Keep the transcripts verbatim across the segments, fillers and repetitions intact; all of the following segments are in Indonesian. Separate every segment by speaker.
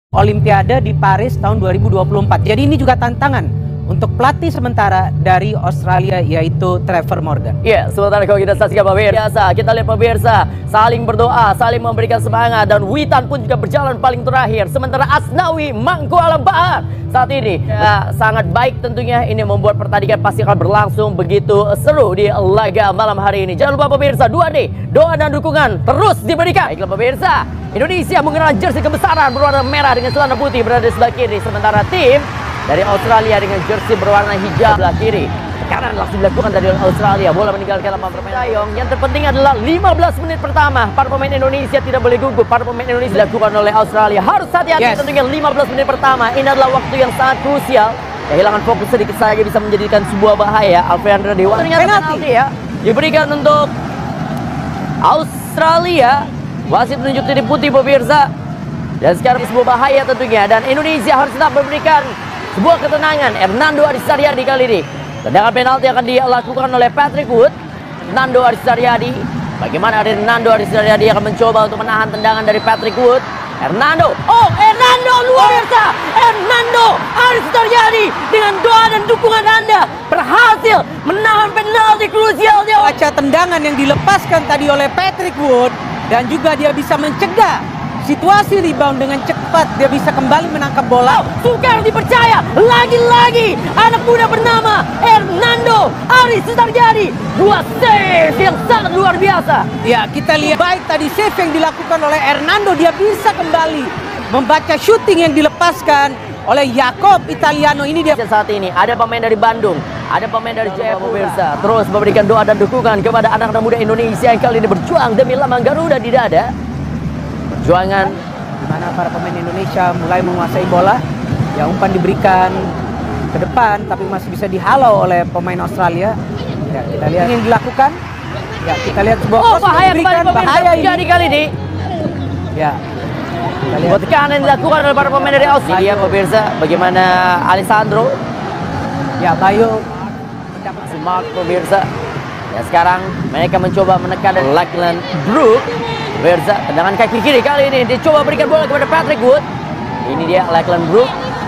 Speaker 1: Olimpiade di Paris tahun dua ribu dua puluh empat. Jadi ini juga tantangan untuk pelatih sementara dari Australia, yaitu Trevor Morgan.
Speaker 2: Ya, sementara kalau kita saksikan pemirsa, kita lihat pemirsa saling berdoa, saling memberikan semangat, dan Witan pun juga berjalan paling terakhir. Sementara Asnawi Mangku Alam Bahar saat ini ya, sangat baik tentunya. Ini membuat pertandingan pasti akan berlangsung begitu seru di laga malam hari ini. Jangan lupa pemirsa, dua D, doa dan dukungan terus diberikan. Baiklah pemirsa, Indonesia mengenal jersey kebesaran berwarna merah dengan celana putih berada di sebelah kiri. Sementara tim dari Australia dengan jersey berwarna hijau sebelah kiri. Tekanan langsung dilakukan dari Australia. Bola meninggalkan lapangan permainan. Yang terpenting adalah lima belas menit pertama. Para pemain Indonesia tidak boleh gugup. Para pemain Indonesia dilakukan oleh Australia. Harus hati-hati yes. Tentunya lima belas menit pertama. Ini adalah waktu yang sangat krusial. Kehilangan fokus sedikit saja bisa menjadikan sebuah bahaya. Alfreandra Dewa ternyata penalti ya diberikan untuk Australia. Wasit menunjuk titik putih pemirsa. Dan sekarang sebuah bahaya tentunya. Dan Indonesia harus tetap memberikan sebuah ketenangan. Hernando Arisariadi kali ini. Tendangan penalti akan dilakukan oleh Patrick Wood. Hernando Arisariadi. Bagaimana Hernando Arisariadi akan mencoba untuk menahan tendangan dari Patrick Wood. Hernando. Oh, Hernando luar biasa. Hernando Arisariadi dengan doa dan dukungan Anda berhasil menahan penalti krusial.
Speaker 1: Baca tendangan yang dilepaskan tadi oleh Patrick Wood. Dan juga dia bisa mencegah situasi rebound dengan cepat. Dia bisa kembali menangkap bola.
Speaker 2: Oh, sukar dipercaya. Lagi-lagi anak muda bernama Hernando Arisariadi. Dua save yang sangat luar biasa.
Speaker 1: Ya, kita lihat baik tadi save yang dilakukan oleh Hernando. Dia bisa kembali membaca shooting yang dilepaskan oleh Jacob Italiano. Ini dia
Speaker 2: saat ini. Ada pemain dari Bandung, ada pemain dari Jayapura pemirsa. Terus memberikan doa dan dukungan kepada anak-anak muda Indonesia yang kali ini berjuang demi lambang Garuda di dada. Perjuangan
Speaker 1: di mana para pemain Indonesia mulai menguasai bola. Ya, umpan diberikan ke depan tapi masih bisa dihalau oleh pemain Australia. Ya, kita lihat yang dilakukan. Ya, kita lihat sebuah
Speaker 2: oh, bahaya diberikan, bahaya ini. kali ini.
Speaker 1: Ya.
Speaker 2: Buat tekanan yang dilakukan oleh para pemain dari Australia pemirsa. Bagaimana Alessandro?
Speaker 1: Ya, Bayu
Speaker 2: mendapat semak pemirsa. Ya, sekarang mereka mencoba menekan dari Lachlan Brook. Pemirsa, tendangan kaki kiri kali ini dicoba berikan bola kepada Patrick Wood. Ini dia Lachlan Brook.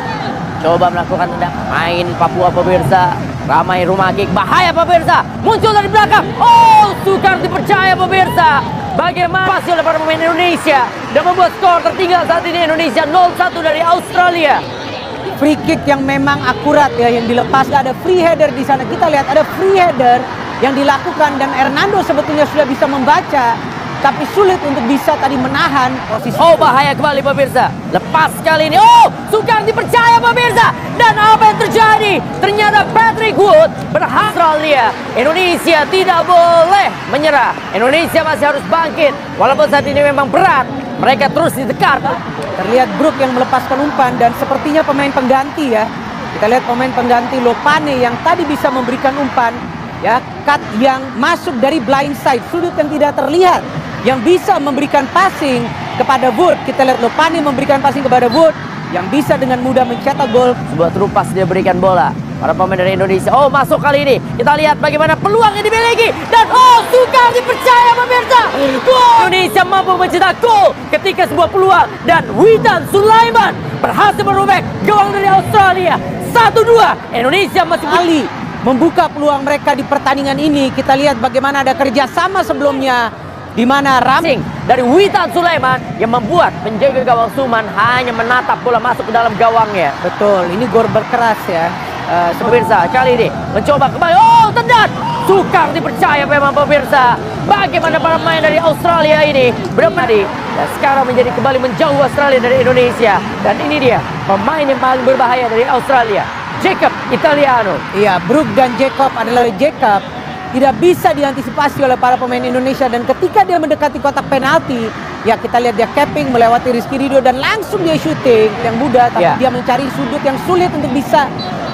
Speaker 2: Coba melakukan tendangan. Main Papua pemirsa. Ramai rumah kick. Bahaya pemirsa. Muncul dari belakang. Oh, sukar dipercaya pemirsa. Bagaimana pasti oleh para pemain Indonesia dan membuat skor tertinggal saat ini Indonesia nol satu dari Australia.
Speaker 1: Free kick yang memang akurat ya yang dilepas. Ada free header di sana. Kita lihat ada free header yang dilakukan dan Hernando sebetulnya sudah bisa membaca, tapi sulit untuk bisa tadi menahan posisi.
Speaker 2: Oh, bahaya kembali pemirsa. Lepas kali ini. Oh, sukar dipercaya pemirsa. Dan apa yang terjadi? Ternyata Patrick Wood berhasil. Australia. Indonesia tidak boleh menyerah. Indonesia masih harus bangkit. Walaupun saat ini memang berat. Mereka terus ditekan.
Speaker 1: Terlihat Brook yang melepaskan umpan dan sepertinya pemain pengganti ya. Kita lihat pemain pengganti Lopane yang tadi bisa memberikan umpan. Ya, cut yang masuk dari blind side, sudut yang tidak terlihat, yang bisa memberikan passing kepada Wood. Kita lihat Lopane memberikan passing kepada Wood yang bisa dengan mudah mencetak gol.
Speaker 2: Sebuah terupas dia berikan bola para pemain dari Indonesia. Oh, masuk kali ini. Kita lihat bagaimana peluang yang dimiliki dan oh, sukar dipercaya pemirsa. Gol! Indonesia mampu mencetak gol ketika sebuah peluang dan Witan Sulaiman berhasil merobek gawang dari Australia. satu dua. Indonesia masih
Speaker 1: kali membuka peluang mereka di pertandingan ini. Kita lihat bagaimana ada kerjasama sebelumnya di mana Ramsing
Speaker 2: dari Witan Sulaiman yang membuat penjaga gawang Suman hanya menatap bola masuk ke dalam gawangnya.
Speaker 1: Betul, ini gor berkeras ya.
Speaker 2: Uh, pemirsa kali ini mencoba kembali. Oh, tendang. Sukar dipercaya memang pemirsa. Bagaimana para pemain dari Australia ini bermain dan sekarang menjadi kembali menjauh Australia dari Indonesia. Dan ini dia pemain yang paling berbahaya dari Australia, Jacob Italiano.
Speaker 1: Iya, Brook dan Jacob adalah Jacob tidak bisa diantisipasi oleh para pemain Indonesia dan ketika dia mendekati kotak penalti, ya kita lihat dia capping melewati Rizky Ridho dan langsung dia shooting yang mudah, tapi yeah. dia mencari sudut yang sulit untuk bisa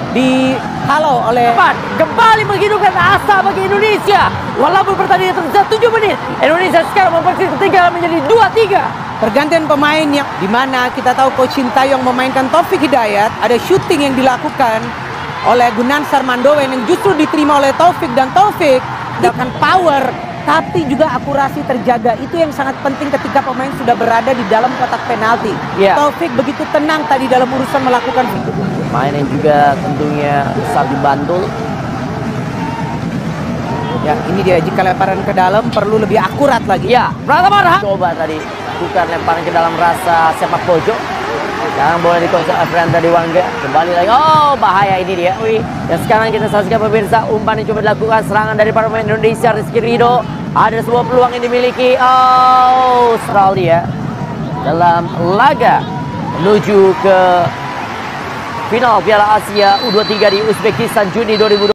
Speaker 1: dihalau oleh.
Speaker 2: Kembali menghidupkan asa bagi Indonesia. Walaupun pertandingan tersisa tujuh menit, Indonesia sekarang memperkecil ketinggalan menjadi dua tiga.
Speaker 1: Pergantian pemain yang dimana kita tahu Coach Sintayong memainkan Taufik Hidayat, ada shooting yang dilakukan oleh Gunansar Mandowen yang justru diterima oleh Taufik dan Taufik dengan power tapi juga akurasi terjaga. Itu yang sangat penting ketika pemain sudah berada di dalam kotak penalti.
Speaker 2: Ya.
Speaker 1: Taufik begitu tenang tadi dalam urusan melakukan itu.
Speaker 2: Main yang juga tentunya Sabi Bantul.
Speaker 1: Ya, ini dia, jika lemparan ke dalam perlu lebih akurat lagi.
Speaker 2: Ya, Pratama Arhan coba tadi bukan lemparan ke dalam rasa sepak pojok. Sekarang bola dikuasai Afrianda Dewangga. Kembali lagi. Oh, bahaya ini dia. Wih. Dan sekarang kita saksikan pemirsa umpan yang coba dilakukan, serangan dari para pemain Indonesia. Rizky Ridho. Ada sebuah peluang yang dimiliki oh, Australia dalam laga menuju ke final Piala Asia U dua puluh tiga di Uzbekistan Juni dua ribu dua puluh.